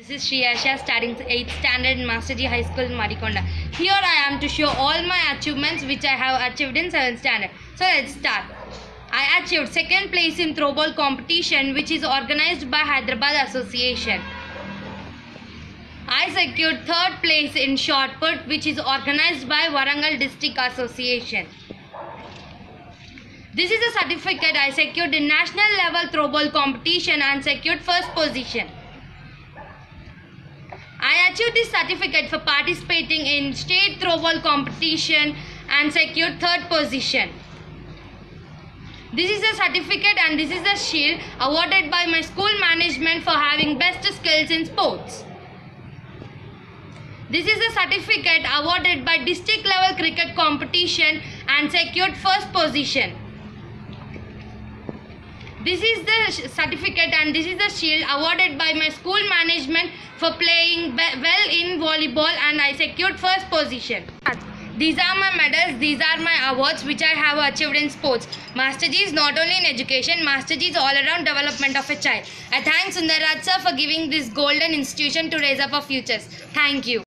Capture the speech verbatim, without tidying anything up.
This is Sri Asha, studying eighth standard in Master G High School, Marikonda. Here I am to show all my achievements which I have achieved in seventh standard. So let's start. I achieved second place in throwball competition which is organized by Hyderabad Association. I secured third place in shot put which is organized by Warangal District Association. This is a certificate I secured in national level throwball competition and secured first position. I achieved this certificate for participating in state throwball competition and secured third position. This is a certificate and this is a shield awarded by my school management for having best skills in sports. This is a certificate awarded by district level cricket competition and secured first position. This is the certificate and this is the shield awarded by my school management for playing well in volleyball and I secured first position. These are my medals, these are my awards which I have achieved in sports. Master G is not only in education, Master G is all around development of a child. I thank Sundarraj sir for giving this golden institution to raise up our futures. Thank you.